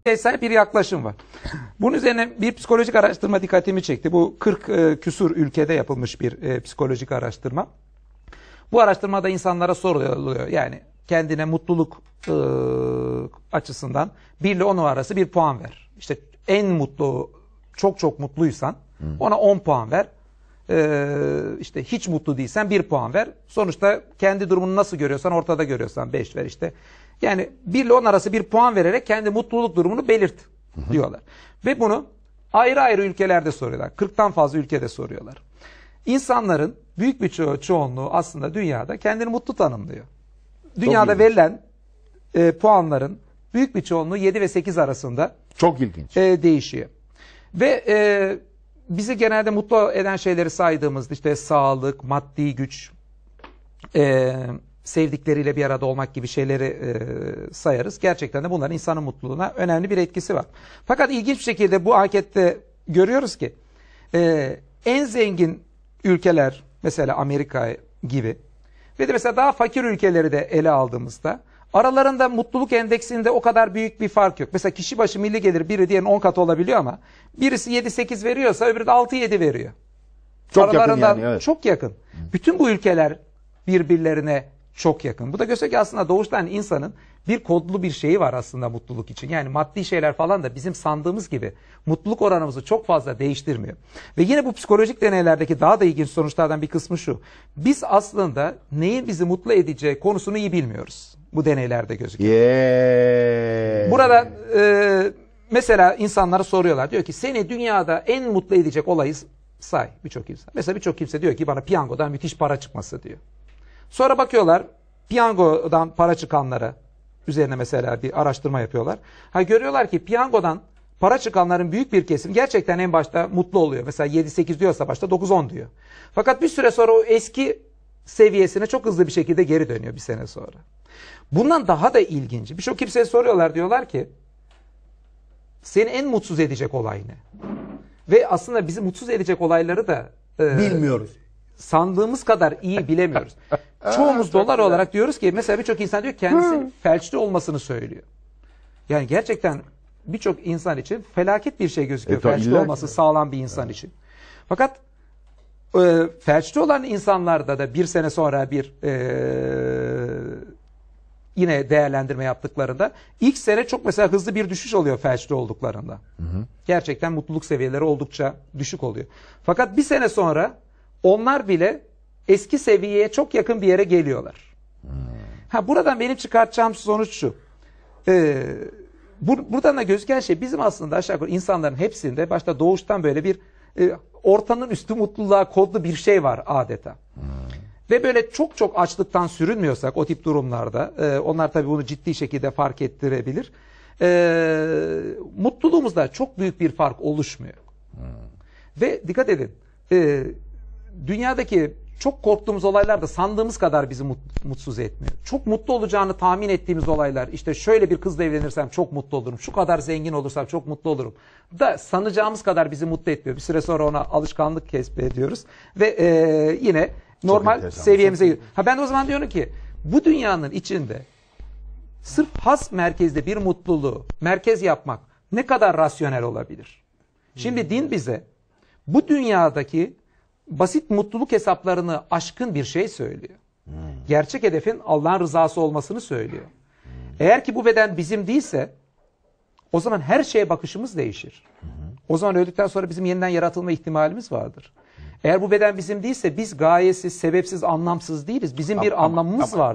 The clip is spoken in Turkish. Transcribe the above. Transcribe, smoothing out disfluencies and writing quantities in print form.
Sahip bir yaklaşım var. Bunun üzerine bir psikolojik araştırma dikkatimi çekti. Bu 40 küsur ülkede yapılmış bir psikolojik araştırma. Bu araştırmada insanlara soruluyor. Yani kendine mutluluk açısından 1 ile 10 arası bir puan ver. İşte en mutlu, çok mutluysan ona 10 puan ver. İşte hiç mutlu değilsen 1 puan ver. Sonuçta kendi durumunu nasıl görüyorsan, ortada görüyorsan 5 ver işte. Yani 1 ile 10 arası bir puan vererek kendi mutluluk durumunu belirt diyorlar. Ve bunu ayrı ayrı ülkelerde soruyorlar. 40'tan fazla ülkede soruyorlar. İnsanların büyük bir çoğunluğu aslında dünyada kendini mutlu tanımlıyor. Dünyada verilen puanların büyük bir çoğunluğu 7 ve 8 arasında. Çok ilginç. Değişiyor. Ve bizi genelde mutlu eden şeyleri saydığımızda işte sağlık, maddi güç, sevdikleriyle bir arada olmak gibi şeyleri sayarız. Gerçekten de bunların insanın mutluluğuna önemli bir etkisi var. Fakat ilginç bir şekilde bu ankette görüyoruz ki en zengin ülkeler mesela Amerika gibi ve de mesela daha fakir ülkeleri de ele aldığımızda aralarında mutluluk endeksinde o kadar büyük bir fark yok. Mesela kişi başı milli gelir biri diğerinin 10 katı olabiliyor ama birisi 7-8 veriyorsa öbürü de 6-7 veriyor. Çok yakın yani, evet. Çok yakın. Bütün bu ülkeler birbirlerine çok yakın. Bu da gösteriyor ki aslında doğuştan insanın bir kodlu bir şeyi var aslında mutluluk için. Yani maddi şeyler falan da bizim sandığımız gibi mutluluk oranımızı çok fazla değiştirmiyor. Ve yine bu psikolojik deneylerdeki daha da ilginç sonuçlardan bir kısmı şu. Biz aslında neyin bizi mutlu edeceği konusunu iyi bilmiyoruz. Bu deneylerde gözüküyor. Burada mesela insanlara soruyorlar. Diyor ki seni dünyada en mutlu edecek olayı say birçok insan. Mesela birçok kimse diyor ki bana piyangodan müthiş para çıkması diyor. Sonra bakıyorlar piyangodan para çıkanlara üzerine mesela bir araştırma yapıyorlar. Görüyorlar ki piyangodan para çıkanların büyük bir kesim gerçekten en başta mutlu oluyor. Mesela 7-8 diyorsa başta 9-10 diyor. Fakat bir süre sonra o eski seviyesine çok hızlı bir şekilde geri dönüyor bir sene sonra. Bundan daha da ilginci. Birçok kimseye soruyorlar diyorlar ki seni en mutsuz edecek olay ne? Ve aslında bizi mutsuz edecek olayları da bilmiyoruz. Sandığımız kadar iyi bilemiyoruz. Çoğumuz dolar olarak diyoruz ki mesela birçok insan diyor kendisinin felçli olmasını söylüyor. Yani gerçekten birçok insan için felaket bir şey gözüküyor. Felçli olması sağlam bir insan için. Fakat felçli olan insanlarda da bir sene sonra bir yine değerlendirme yaptıklarında ilk sene çok mesela hızlı bir düşüş oluyor felçli olduklarında. Gerçekten mutluluk seviyeleri oldukça düşük oluyor. Fakat bir sene sonra onlar bile eski seviyeye çok yakın bir yere geliyorlar. Buradan benim çıkartacağım sonuç şu. Buradan da gözüken şey bizim aslında aşağı yukarı insanların hepsinde başta doğuştan böyle bir ortanın üstü mutluluğa kodlu bir şey var adeta. Ve böyle çok açlıktan sürünmüyorsak o tip durumlarda onlar tabii bunu ciddi şekilde fark ettirebilir. Mutluluğumuzda çok büyük bir fark oluşmuyor. Ve dikkat edin dünyadaki çok korktuğumuz olaylar da sandığımız kadar bizi mutsuz etmiyor. Çok mutlu olacağını tahmin ettiğimiz olaylar işte şöyle bir kızla evlenirsem çok mutlu olurum. Şu kadar zengin olursam çok mutlu olurum. Da sanacağımız kadar bizi mutlu etmiyor. Bir süre sonra ona alışkanlık kesbediyoruz. Ve yine normal seviyemize gidiyor. Ben de o zaman diyorum ki bu dünyanın içinde sırf has merkezde bir mutluluğu merkez yapmak ne kadar rasyonel olabilir? Şimdi din bize bu dünyadaki basit mutluluk hesaplarını aşkın bir şey söylüyor. Gerçek hedefin Allah'ın rızası olmasını söylüyor. Eğer ki bu beden bizim değilse o zaman her şeye bakışımız değişir. O zaman öldükten sonra bizim yeniden yaratılma ihtimalimiz vardır. Eğer bu beden bizim değilse biz gayesiz, sebepsiz, anlamsız değiliz. Bizim bir anlamımız var.